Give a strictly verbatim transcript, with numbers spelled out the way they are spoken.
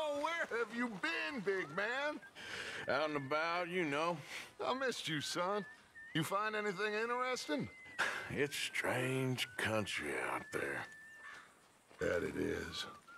Oh, where have you been, big man? Out and about, you know. I missed you, son. You find anything interesting? It's strange country out there. That it is.